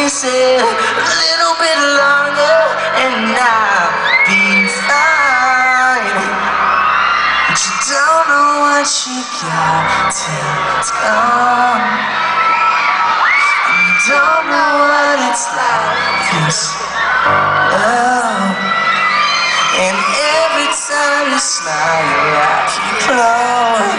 said a little bit longer and I'll be fine. But you don't know what you got till it's gone. And you don't know what it's like, this love. And every time you smile, your eyes keep glowing.